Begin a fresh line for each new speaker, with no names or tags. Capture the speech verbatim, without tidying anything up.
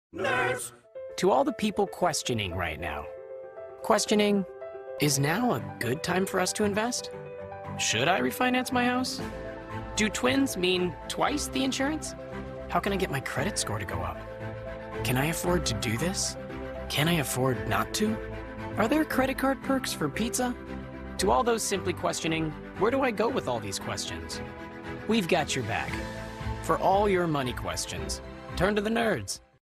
Nerds!
To all the people questioning right now. Questioning, is now a good time for us to invest? Should I refinance my house? Do twins mean twice the insurance? How can I get my credit score to go up? Can I afford to do this? Can I afford not to? Are there credit card perks for pizza? To all those simply questioning, where do I go with all these questions? We've got your back. For all your money questions, turn to the nerds.